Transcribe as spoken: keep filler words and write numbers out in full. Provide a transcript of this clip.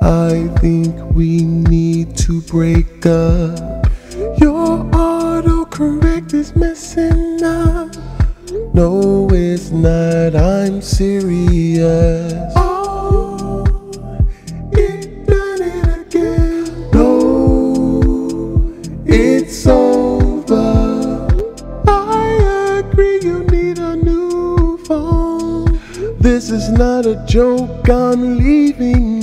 I think we need to break up. Your autocorrect is messing up. No, it's not, I'm serious. Oh, it done it again. No, it's over. I agree, you need a new phone. This is not a joke, I'm leaving